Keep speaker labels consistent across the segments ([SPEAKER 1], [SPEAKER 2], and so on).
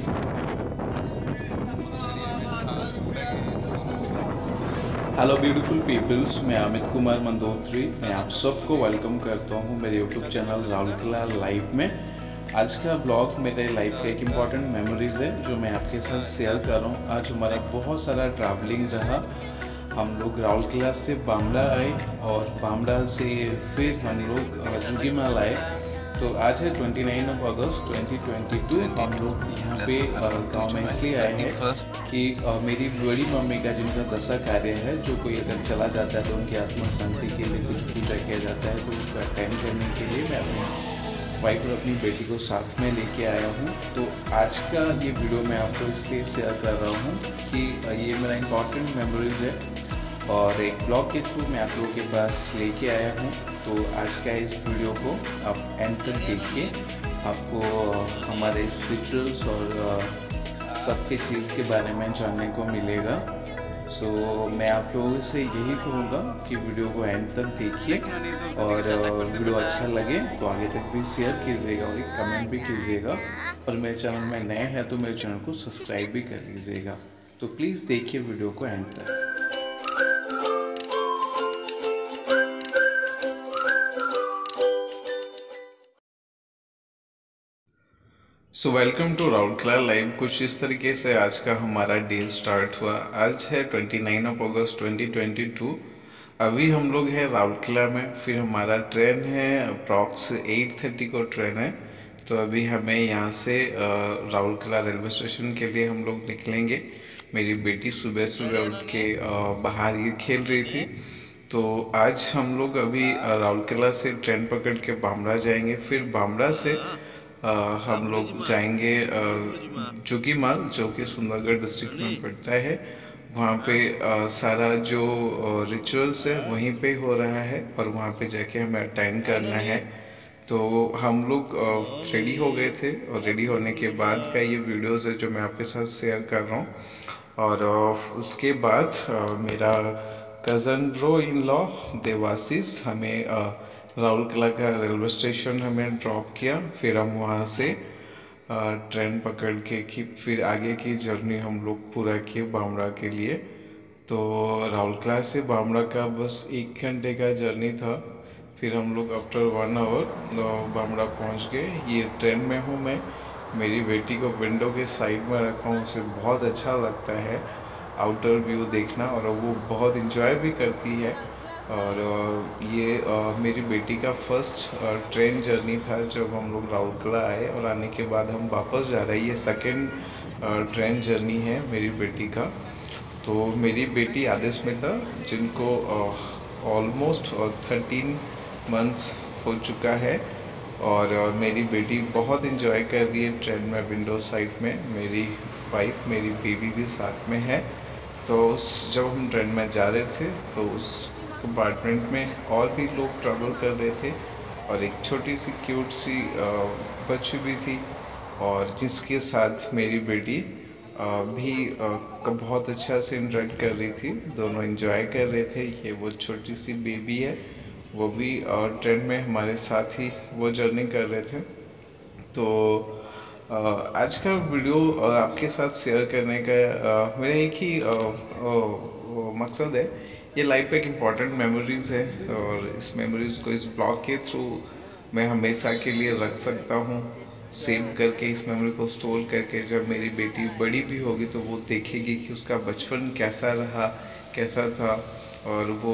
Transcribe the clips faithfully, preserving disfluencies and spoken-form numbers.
[SPEAKER 1] Hello beautiful peoples, मैं अमित कुमार मंदोत्री। मैं आप सबको वेलकम करता हूँ मेरे यूट्यूब चैनल राउरकेला लाइव में। आज का ब्लॉग मेरे लाइफ का एक इम्पॉर्टेंट मेमोरीज़ है जो मैं आपके साथ शेयर कर रहा हूँ। आज हमारा बहुत सारा ट्रैवलिंग रहा। हम लोग राउरकेला से बामड़ा आए और बामड़ा से फिर हम लोग जुगीमाल आए। तो आज है उनतीस ऑफ अगस्त दो हज़ार बाईस। हम लोग यहाँ पे गांव में इसलिए आए हैं कि आ, मेरी बड़ी मम्मी का जिनका दशा कार्य है, जो कोई अगर चला जाता है तो उनकी आत्मा शांति के लिए कुछ पूजा किया जाता है, तो उसको अटेंड करने के लिए मैं अपनी वाइफ और अपनी बेटी को साथ में लेके आया हूँ। तो आज का ये वीडियो मैं आपको इसलिए शेयर कर रहा हूँ कि ये मेरा इम्पॉर्टेंट मेमोरीज है और एक ब्लॉग के थ्रू मैं आप लोगों के पास लेके आया हूँ। तो आज का इस वीडियो को आप एंड तक देखिए, आपको हमारे रिचुअल्स और सबके चीज़ के बारे में जानने को मिलेगा। सो so, मैं आप लोगों से यही कहूँगा कि वीडियो को एंड तक देखिए और वीडियो अच्छा लगे तो आगे तक भी शेयर कीजिएगा और एक कमेंट भी कीजिएगा। और मेरे चैनल में नए हैं तो मेरे चैनल को सब्सक्राइब भी कर लीजिएगा। तो प्लीज़ देखिए वीडियो को एंड तक। So welcome to Rourkela live. कुछ इस तरीके से आज का हमारा डे स्टार्ट हुआ। आज है उनतीस ऑफ अगस्त दो हज़ार बाईस। अभी हम लोग हैं राउरकेला में। फिर हमारा ट्रेन है अप्रॉक्स आठ तीस को ट्रेन है। तो अभी हमें यहाँ से राउरकेला रेलवे स्टेशन के लिए हम लोग निकलेंगे। मेरी बेटी सुबह सुबह उठ के बाहर ही खेल रही थी। तो आज हम लोग अभी राउरकेला से ट्रेन पकड़ के बामड़ा जाएंगे। फिर बामड़ा से आ, हम लोग जाएंगे जुगीमाल, जो कि सुंदरगढ़ डिस्ट्रिक्ट में पड़ता है। वहाँ पे आ, सारा जो रिचुअल्स है वहीं पे हो रहा है और वहाँ पे जाके हमें अटेंड करना है। तो हम लोग रेडी हो गए थे और रेडी होने के बाद का ये वीडियोस है जो मैं आपके साथ शेयर कर रहा हूँ। और आ, उसके बाद आ, मेरा cousin bro in law Debashish हमें आ, राउरकेला का रेलवे स्टेशन हमें ड्रॉप किया। फिर हम वहाँ से ट्रेन पकड़ के कि फिर आगे की जर्नी हम लोग पूरा किए बामड़ा के लिए। तो राउरकेला से बामड़ा का बस एक घंटे का जर्नी था। फिर हम लोग आफ्टर वन आवर बामड़ा पहुँच गए। ये ट्रेन में हूँ मैं, मेरी बेटी को विंडो के साइड में रखा हूँ। उसे बहुत अच्छा लगता है आउटर व्यू देखना और वो बहुत इंजॉय भी करती है। और ये मेरी बेटी का फर्स्ट ट्रेन जर्नी था जब हम लोग राउरकेला आए और आने के बाद हम वापस जा रहे हैं। ये सेकेंड ट्रेन जर्नी है मेरी बेटी का। तो मेरी बेटी आदिस्मिता, जिनको ऑलमोस्ट थर्टीन मंथ्स हो चुका है, और मेरी बेटी बहुत इंजॉय कर रही है ट्रेन में विंडो साइड में। मेरी वाइफ, मेरी बेबी भी साथ में है। तो उस जब हम ट्रेन में जा रहे थे तो उस कंपार्टमेंट में और भी लोग ट्रैवल कर रहे थे और एक छोटी सी क्यूट सी बच्ची भी थी, और जिसके साथ मेरी बेटी भी बहुत अच्छा से इंटरेक्ट कर रही थी। दोनों एंजॉय कर रहे थे। ये वो छोटी सी बेबी है, वो भी ट्रेन में हमारे साथ ही वो जर्नी कर रहे थे। तो आज का वीडियो आपके साथ शेयर करने का मेरा एक ही मकसद है। ये लाइफ एक इम्पॉर्टेंट मेमोरीज़ है और इस मेमोरीज़ को इस ब्लॉग के थ्रू मैं हमेशा के लिए रख सकता हूँ, सेव करके इस मेमोरी को स्टोर करके। जब मेरी बेटी बड़ी भी होगी तो वो देखेगी कि उसका बचपन कैसा रहा, कैसा था, और वो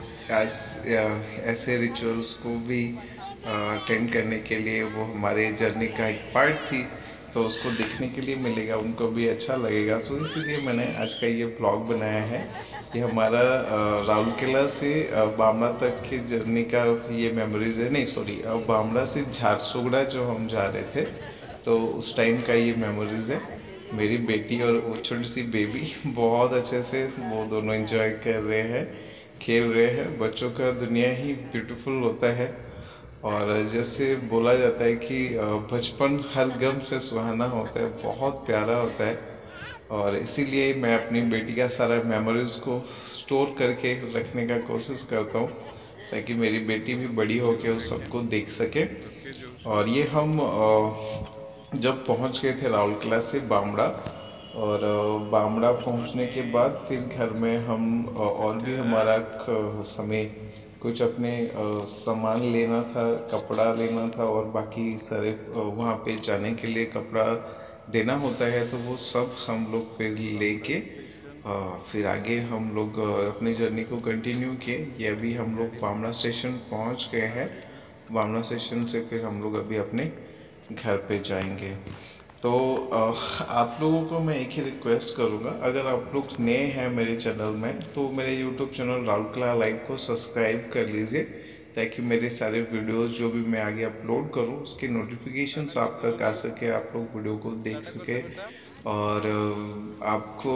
[SPEAKER 1] ऐसे रिचुअल्स को भी अटेंड करने के लिए वो हमारे जर्नी का एक पार्ट थी। तो उसको देखने के लिए मिलेगा, उनको भी अच्छा लगेगा। तो इसीलिए मैंने आज का ये ब्लॉग बनाया है। ये हमारा राउरकेला से बामड़ा तक की जर्नी का ये मेमोरीज़ है। नहीं सॉरी, बामड़ा से झारसुगड़ा जो हम जा रहे थे तो उस टाइम का ये मेमोरीज़ है। मेरी बेटी और वो छोटी सी बेबी बहुत अच्छे से वो दोनों एंजॉय कर रहे हैं, खेल रहे हैं। बच्चों का दुनिया ही ब्यूटीफुल होता है और जैसे बोला जाता है कि बचपन हर गम से सुहाना होता है, बहुत प्यारा होता है। और इसीलिए मैं अपनी बेटी का सारा मेमोरीज़ को स्टोर करके रखने का कोशिश करता हूँ ताकि मेरी बेटी भी बड़ी होकर उस सबको देख सके। और ये हम जब पहुंच गए थे राउरकेला से बामड़ा, और अ, बामड़ा पहुंचने के बाद फिर घर में हम अ, और भी हमारा ख- समय कुछ अपने अ, सामान लेना था, कपड़ा लेना था, और बाकी सारे अ, वहाँ पे जाने के लिए कपड़ा देना होता है, तो वो सब हम लोग फिर लेके अ, फिर आगे हम लोग अ, अपनी जर्नी को कंटिन्यू किए। ये अभी हम लोग बामड़ा स्टेशन पहुँच गए हैं। बामड़ा स्टेशन से फिर हम लोग अभी अपने घर पे जाएंगे। तो अ, आप लोगों को मैं एक ही रिक्वेस्ट करूँगा, अगर आप लोग नए हैं मेरे चैनल में तो मेरे यूट्यूब चैनल राउरकेला लाइव को सब्सक्राइब कर लीजिए, ताकि मेरे सारे वीडियोस जो भी मैं आगे अपलोड करूँ उसके नोटिफिकेशंस आप तक आ सके, आप लोग वीडियो को देख सके। और अ, आपको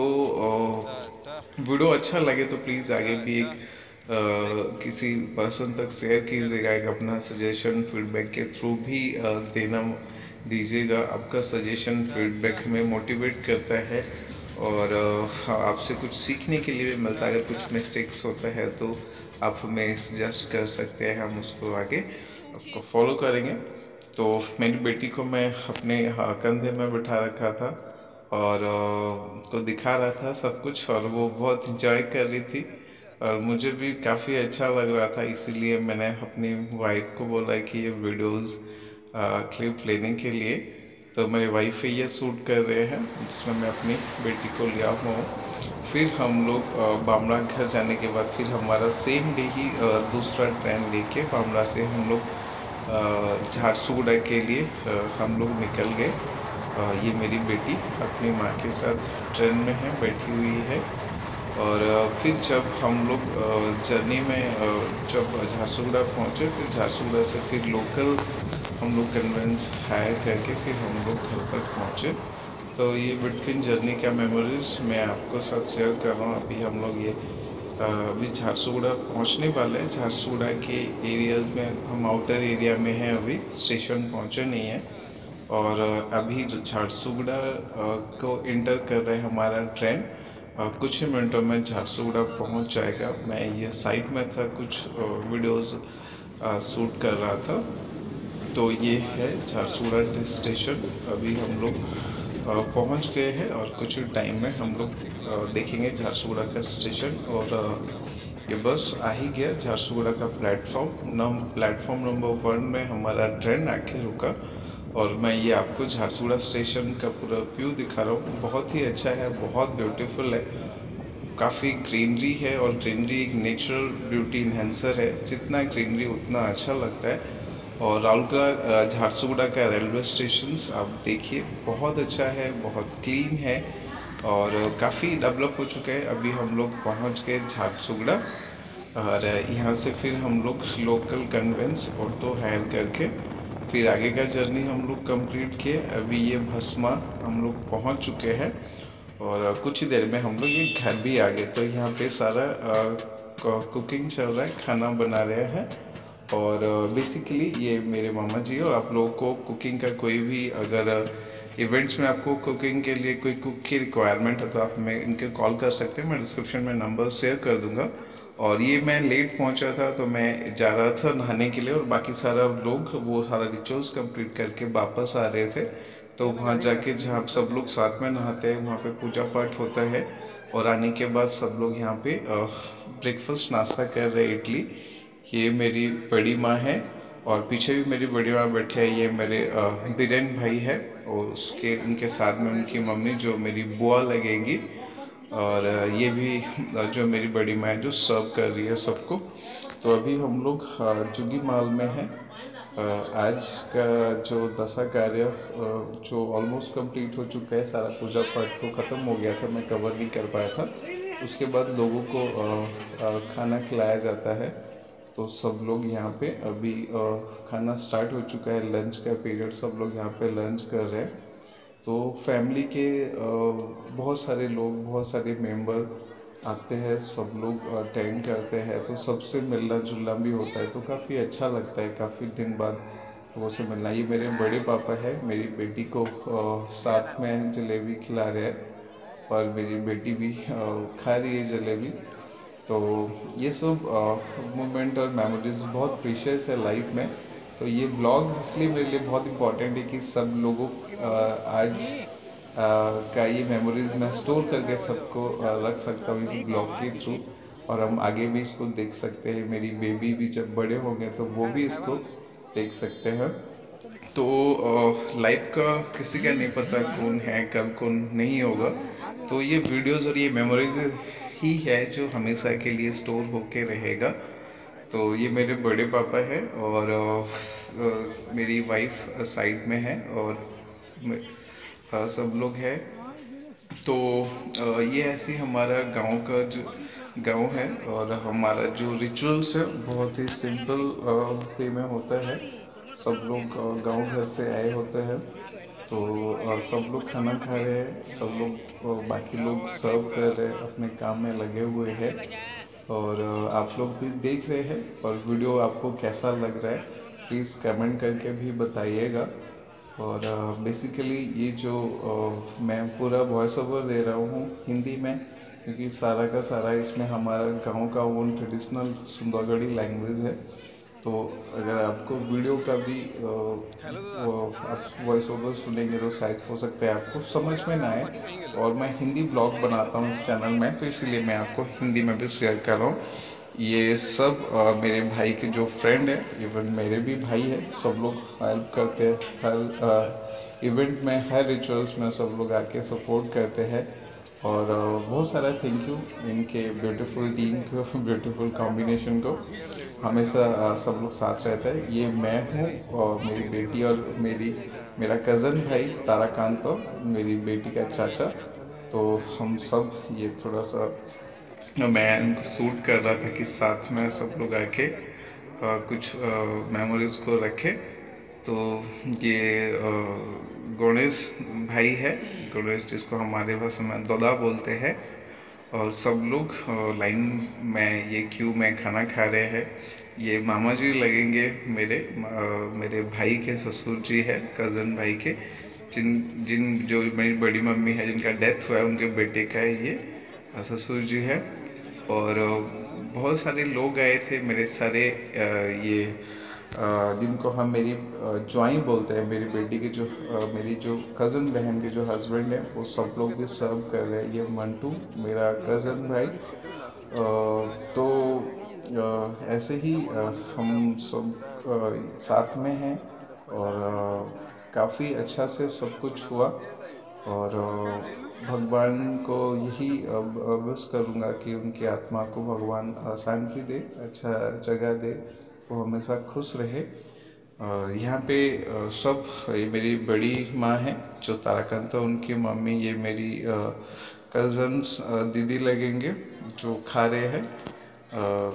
[SPEAKER 1] अ, वीडियो अच्छा लगे तो प्लीज़ आगे भी एक अ, किसी पर्सन तक शेयर कीजिएगा, एक अपना सजेशन फीडबैक के थ्रू भी अ, देना दीजिएगा। आपका सजेशन फीडबैक हमें मोटिवेट करता है, और अ, आपसे कुछ सीखने के लिए भी मिलता है। अगर कुछ मिस्टेक्स होता है तो आप हमें सजेस्ट कर सकते हैं, हम उसको आगे उसको फॉलो करेंगे। तो मेरी बेटी को मैं अपने हाँ, कंधे में बिठा रखा था, और अ, को दिखा रहा था सब कुछ, और वो बहुत इंजॉय कर रही थी, और मुझे भी काफ़ी अच्छा लग रहा था। इसीलिए मैंने अपनी वाइफ को बोला कि ये वीडियोस क्लिप लेने के लिए। तो मेरे वाइफ ये शूट कर रहे हैं जिसमें मैं अपनी बेटी को लिया हुआ हूँ। फिर हम लोग अ, बामड़ा घर जाने के बाद फिर हमारा सेम डे ही अ, दूसरा ट्रेन लेके बामड़ा से हम लोग अ, झारसुगुड़ा के लिए अ, हम लोग निकल गए। अ, ये मेरी बेटी अपनी माँ के साथ ट्रेन में है, बैठी हुई है। और अ, फिर जब हम लोग जर्नी में अ, जब झारसुगुड़ा पहुँचे, फिर झारसुगुड़ा से फिर लोकल हम लोग कन्वेंस हायर करके फिर हम लोग घर तक पहुँचे। तो ये बिटवीन जर्नी का मेमोरीज मैं आपको साथ शेयर कर रहा हूँ। अभी हम लोग ये अ, अभी झारसुगुड़ा पहुँचने वाले हैं। झारसुगुड़ा के एरियाज में हम आउटर एरिया में हैं, अभी स्टेशन पहुँचे नहीं हैं। और अ, अभी झारसुगुड़ा अ, को इंटर कर रहे हैं हमारा ट्रेन। अ, कुछ ही मिनटों में झारसुगुड़ा पहुंच जाएगा। मैं ये साइड में था, कुछ अ, वीडियोस अ, शूट कर रहा था। तो ये है झारसुगुड़ा स्टेशन। अभी हम लोग अ, पहुंच गए हैं, और कुछ ही टाइम में हम लोग अ, देखेंगे झारसुगुड़ा का स्टेशन। और अ, ये बस आ ही गया झारसुगुड़ा का प्लेटफॉर्म नम प्लेटफॉर्म नंबर वन में हमारा ट्रेन आके रुका। और मैं ये आपको झारसुगड़ा स्टेशन का पूरा व्यू दिखा रहा हूँ। बहुत ही अच्छा है, बहुत ब्यूटीफुल है, काफ़ी ग्रीनरी है, और ग्रीनरी एक नेचुरल ब्यूटी इन्हेंसर है। जितना ग्रीनरी उतना अच्छा लगता है। और राउरकेला अ, झारसुगुड़ा का रेलवे स्टेशन आप देखिए, बहुत अच्छा है, बहुत क्लीन है, और काफ़ी डेवलप हो चुका है। अभी हम लोग पहुंच गए झारसुगड़ा, और यहाँ से फिर हम लोग लोकल कन्वेंस ऑटो हायर करके फिर आगे का जर्नी हम लोग कंप्लीट किए। अभी ये भस्मा हम लोग पहुँच चुके हैं, और कुछ ही देर में हम लोग ये घर भी आ गए। तो यहाँ पे सारा कुकिंग चल रहा है, खाना बना रहे हैं। और बेसिकली ये मेरे मामा जी। और आप लोगों को कुकिंग का कोई भी अगर इवेंट्स में आपको कुकिंग के लिए कोई कुक की रिक्वायरमेंट है तो आप मैं इनके कॉल कर सकते हैं। मैं डिस्क्रिप्शन में नंबर शेयर कर दूंगा। और ये मैं लेट पहुंचा था, तो मैं जा रहा था नहाने के लिए, और बाकी सारा लोग वो सारा रिचुअल्स कंप्लीट करके वापस आ रहे थे। तो वहाँ जाके जहाँ सब लोग साथ में नहाते हैं, वहाँ पे पूजा पाठ होता है। और आने के बाद सब लोग यहाँ पे ब्रेकफास्ट नाश्ता कर रहे हैं, इडली। ये मेरी बड़ी माँ है, और पीछे भी मेरी बड़ी माँ बैठे हैं, ये मेरे अ, बीरेन भाई है, और उसके उनके साथ में उनकी मम्मी जो मेरी बुआ लगेंगी। और अ, ये भी अ, जो मेरी बड़ी माँ है जो सर्व कर रही है सबको। तो अभी हम लोग अ, जुगी माल में हैं। अ, आज का जो दशा कार्य अ, जो ऑलमोस्ट कंप्लीट हो चुका है, सारा पूजा पाठ तो ख़त्म हो गया था, मैं कवर नहीं कर पाया था। उसके बाद लोगों को अ, अ, खाना खिलाया जाता है। तो सब लोग यहाँ पे अभी अ, खाना स्टार्ट हो चुका है, लंच का पीरियड, सब लोग यहाँ पे लंच कर रहे हैं। तो फैमिली के अ, बहुत सारे लोग, बहुत सारे मेंबर आते हैं, सब लोग अटेंड करते हैं, तो सबसे मिलना जुलना भी होता है, तो काफ़ी अच्छा लगता है काफ़ी दिन बाद वो से मिलना। ये मेरे बड़े पापा है, मेरी बेटी को अ, साथ में जलेबी खिला रहे हैं, और मेरी बेटी भी अ, खा रही है जलेबी। तो ये सब मोमेंट और मेमोरीज बहुत प्रीशियस है लाइफ में। तो ये ब्लॉग इसलिए मेरे लिए बहुत इम्पोर्टेंट है कि सब लोगों अ, आज अ, का ये मेमोरीज मैं स्टोर करके सबको अ, रख सकता हूँ इस ब्लॉग के थ्रू। और हम आगे भी इसको देख सकते हैं, मेरी बेबी भी जब बड़े होंगे तो वो भी इसको देख सकते हैं। तो लाइफ का किसी का नहीं पता कौन है कल कौन नहीं होगा, तो ये वीडियोस और ये मेमोरीज ही है जो हमेशा के लिए स्टोर होके रहेगा। तो ये मेरे बड़े पापा है और अ, अ, मेरी वाइफ साइड में है और मे- अ, सब लोग हैं। तो अ, ये ऐसी हमारा गांव का जो गांव है और हमारा जो रिचुअल्स है बहुत ही सिंपल वे में होता है। सब लोग अ, गांव घर से आए होते हैं, तो अ, सब लोग खाना खा रहे हैं, सब लोग अ, बाकी लोग सर्व कर रहे हैं, अपने काम में लगे हुए हैं। और अ, आप लोग भी देख रहे हैं और वीडियो आपको कैसा लग रहा है प्लीज़ कमेंट करके भी बताइएगा। और बेसिकली ये जो अ, मैं पूरा वॉइस ओवर दे रहा हूँ हिंदी में, क्योंकि सारा का सारा इसमें हमारा गांव का ओन ट्रेडिशनल सुंदरगढ़ी लैंग्वेज है। तो अगर आपको वीडियो का भी अ, वो आप वॉइस ओवर सुनेंगे तो शायद हो सकता है आपको समझ में ना आए। और मैं हिंदी ब्लॉग बनाता हूँ इस चैनल में, तो इसलिए मैं आपको हिंदी में भी शेयर कर रहा हूँ। ये सब अ, मेरे भाई के जो फ्रेंड है, इवन मेरे भी भाई है, सब लोग हेल्प करते हैं हर इवेंट में, हर रिचुअल्स में सब लोग आके सपोर्ट करते हैं। और अ, बहुत सारा थैंक यू इनके ब्यूटीफुल टीम को, ब्यूटीफुल कॉम्बिनेशन को। हमेशा अ, सब लोग साथ रहते हैं। ये मैं हूँ और मेरी बेटी और मेरी मेरा कज़न भाई ताराकांत, तो मेरी बेटी का चाचा। तो हम सब ये थोड़ा सा मैं इनको सूट कर रहा था कि साथ में सब लोग आके अ, कुछ मेमोरीज को रखे। तो ये अ, गणेश भाई है, गणेश जिसको हमारे भाषा में ददा बोलते हैं। और सब लोग अ, लाइन में ये क्यू में खाना खा रहे हैं। ये मामा जी लगेंगे मेरे अ, मेरे भाई के ससुर जी है, कज़न भाई के, जिन जिन जो मेरी बड़ी मम्मी है जिनका डेथ हुआ है उनके बेटे का है ये अ, ससुर जी है। और अ, बहुत सारे लोग आए थे मेरे सारे अ, ये अ, जिनको हम मेरी ज्वाई बोलते हैं, मेरी बेटी के जो अ, मेरी जो कज़न बहन के जो हस्बैंड है वो सब लोग भी सर्व कर रहे हैं। ये मंटू मेरा कज़न भाई। अ, तो अ, ऐसे ही अ, हम सब अ, साथ में हैं और काफ़ी अच्छा से सब कुछ हुआ। और अ, भगवान को यही अब बस करूँगा कि उनकी आत्मा को भगवान अ, शांति दे, अच्छा जगह दे, वो हमेशा खुश रहे। अ, यहाँ पे अ, सब, ये मेरी बड़ी माँ है जो ताराकांत है, उनकी मम्मी, ये मेरी कज़न्स दीदी लगेंगे जो खा रहे हैं। अ,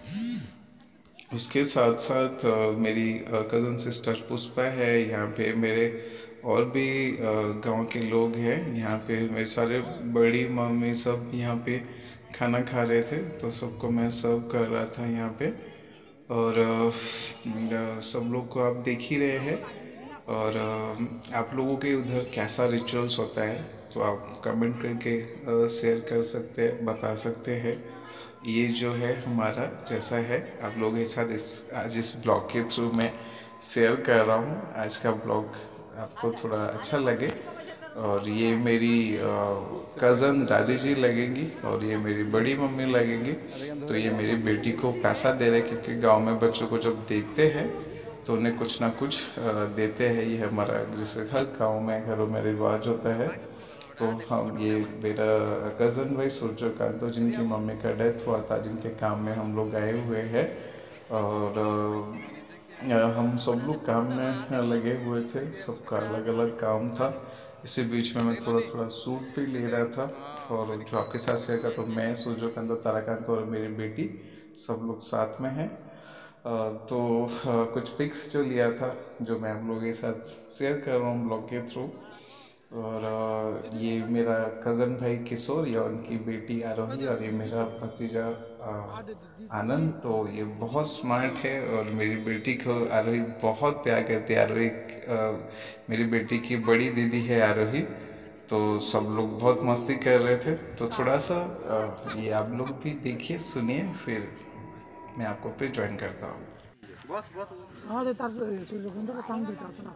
[SPEAKER 1] उसके साथ साथ अ, मेरी कज़न सिस्टर पुष्पा है यहाँ पे, मेरे और भी गांव के लोग हैं यहाँ पे, मेरे सारे बड़ी मम्मी सब यहाँ पे खाना खा रहे थे, तो सबको मैं सर्व कर रहा था यहाँ पे। और अ, अ, सब लोग को आप देख ही रहे हैं। और अ, आप लोगों के उधर कैसा रिचुअल्स होता है तो आप कमेंट करके शेयर कर सकते हैं, बता सकते हैं। ये जो है हमारा जैसा है आप लोगों के साथ इस आज इस ब्लॉग के थ्रू मैं शेयर कर रहा हूँ। आज का ब्लॉग आपको थोड़ा अच्छा लगे। और ये मेरी कज़न दादी जी लगेंगी और ये मेरी बड़ी मम्मी लगेंगी। तो ये मेरी बेटी को पैसा दे रहे हैं, क्योंकि गांव में बच्चों को जब देखते हैं तो उन्हें कुछ ना कुछ अ, देते हैं। ये हमारा जैसे हर गांव में घरों में रिवाज होता है। तो हम ये मेरा कज़न भाई सूर्यकांत, तो जिनकी मम्मी का डेथ हुआ था, जिनके काम में हम लोग आए हुए हैं। और अ, हम सब लोग काम में लगे हुए थे, सबका अलग अलग काम था। इसी बीच में मैं थोड़ा थोड़ा सूट भी ले रहा था। और जो आपके साथ शेयर का, तो मैं सूर्यकांत, ताराकांत और मेरी बेटी सब लोग साथ में हैं। अ, तो अ, कुछ पिक्स जो लिया था जो मैं आप लोगों के साथ शेयर कर रहा हूँ ब्लॉग के थ्रू। और अ, ये मेरा कज़न भाई किशोर या उनकी बेटी आरोही, और ये मेरा भतीजा अ, आनंद। तो ये बहुत स्मार्ट है और मेरी बेटी को आरोही बहुत प्यार करती है। आरोही अ, मेरी बेटी की बड़ी दीदी है आरोही। तो सब लोग बहुत मस्ती कर रहे थे। तो थोड़ा सा अ, ये आप लोग भी देखिए सुनिए, फिर मैं आपको फिर ज्वाइन करता हूँ।
[SPEAKER 2] हाँ दे तार सूर्यकुंड का साउंड देता है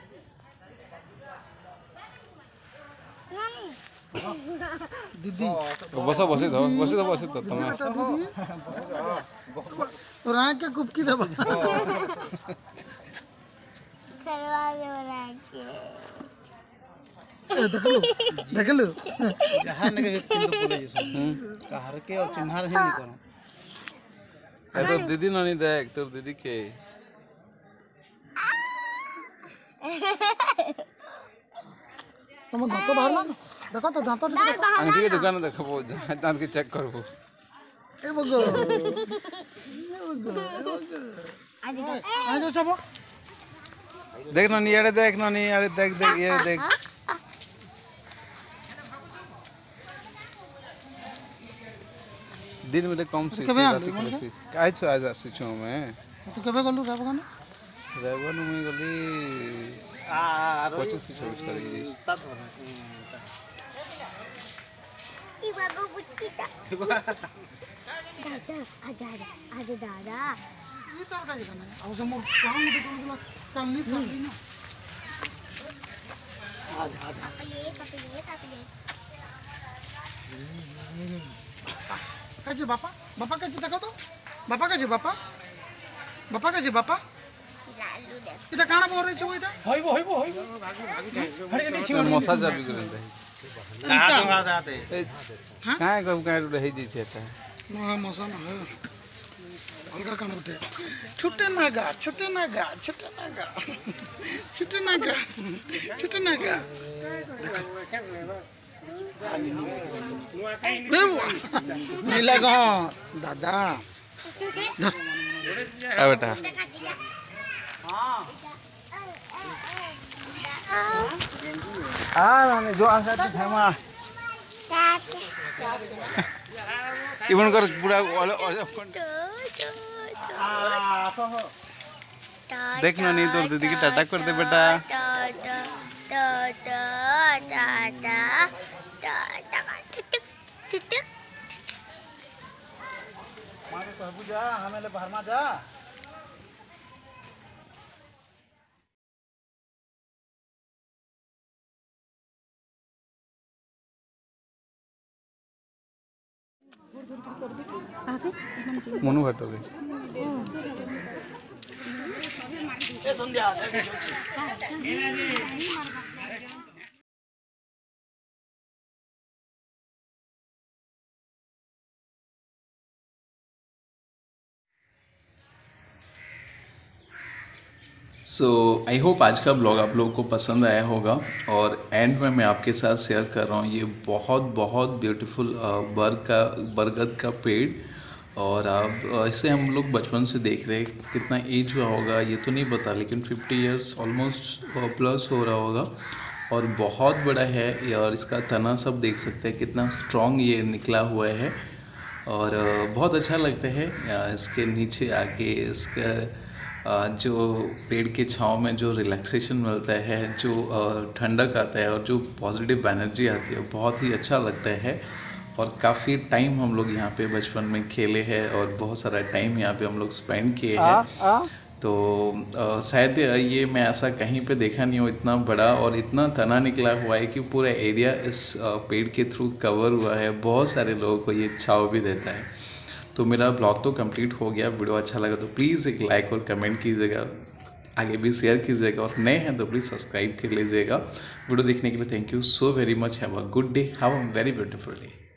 [SPEAKER 2] दीदी
[SPEAKER 3] बस बस दो बस दो बस दो तुम
[SPEAKER 2] और आँख क्या कुपकी दबा
[SPEAKER 4] करवा दे बना के
[SPEAKER 2] देख लो देख लो
[SPEAKER 5] जहाँ ने के पिंड पुले जैसे कहार के और चिन्हार है नहीं करो
[SPEAKER 3] ए तो दीदी ननी देख तोर दीदी के
[SPEAKER 2] तुम दांत बाहर ना देखो तो दांत
[SPEAKER 3] अंगठी के दुकान देखबो दांत के चेक करबो
[SPEAKER 2] ए बगो ए बगो
[SPEAKER 4] आज
[SPEAKER 2] आज चबो
[SPEAKER 3] देख ननी यारे देख ननी यारे देख देख ये देख दिन में कम से रात के से काय छ आज आसी छु मैं
[SPEAKER 2] तू केबे गलु केबे गने
[SPEAKER 3] रेवन में गली
[SPEAKER 5] आ
[SPEAKER 3] पच्चीस से चौबीस तारीख जी
[SPEAKER 4] ई बाबू बुच्ची दा दादा आजा आजा दादा
[SPEAKER 2] ये तार का गने अब जो मोर काम में तो बोला काम नहीं कर ना आजा आजा
[SPEAKER 4] ये कप ये कप ये
[SPEAKER 2] काजे बापा बापा काजे देखो तो बापा काजे बापा बापा काजे बापा
[SPEAKER 4] लालू दे
[SPEAKER 2] এটা কানা বরে ছো এটা হইব হইব হইব হড়ে নি ছো
[SPEAKER 3] मसा जा बिगड़न दे
[SPEAKER 5] कहाँ जाते
[SPEAKER 3] काय कब काय रही जी छेता
[SPEAKER 2] नो मसा ना है अलगा कान उठे छुटे नागा छुटे नागा छुटे नागा छुटे नागा छुटे नागा नीला गा दादा
[SPEAKER 3] आ बेटा आ नानी जो आसा थमा इवन कर पूरा देख नानी तोर दीदी की टाटा कर दे बेटा
[SPEAKER 4] टाटा टाटा टाटा टाटा टिक टिक
[SPEAKER 5] मारे कहबू जा हमें ले बाहर में जा
[SPEAKER 3] मनु घटोगे
[SPEAKER 2] ए संध्या
[SPEAKER 1] सो आई होप आज का ब्लॉग आप लोगों को पसंद आया होगा और एंड में मैं आपके साथ शेयर कर रहा हूँ ये बहुत बहुत ब्यूटीफुल बर्ग का बरगद का पेड़ और अब इसे हम लोग बचपन से देख रहे हैं कितना एज हुआ होगा ये तो नहीं पता लेकिन फिफ्टी इयर्स ऑलमोस्ट प्लस हो रहा होगा और बहुत बड़ा है और इसका तना सब देख सकते हैं कितना स्ट्रॉन्ग ये निकला हुआ है और बहुत अच्छा लगता है इसके नीचे आके इसका जो पेड़ के छांव में जो रिलैक्सेशन मिलता है जो ठंडक आता है और जो पॉजिटिव एनर्जी आती है बहुत ही अच्छा लगता है और काफ़ी टाइम हम लोग यहाँ पे बचपन में खेले हैं और बहुत सारा टाइम यहाँ पे हम लोग स्पेंड किए हैं तो आ, शायद ये मैं ऐसा कहीं पे देखा नहीं हो इतना बड़ा और इतना तना निकला हुआ है कि पूरा एरिया इस आ, पेड़ के थ्रू कवर हुआ है बहुत सारे लोगों को ये छाव भी देता है। तो मेरा ब्लॉग तो कंप्लीट हो गया वीडियो अच्छा लगा तो प्लीज़ एक लाइक और कमेंट कीजिएगा आगे भी शेयर कीजिएगा और नए हैं तो प्लीज़ सब्सक्राइब कर लीजिएगा। वीडियो देखने के लिए thank you so very much. Have a good day have a very beautiful day.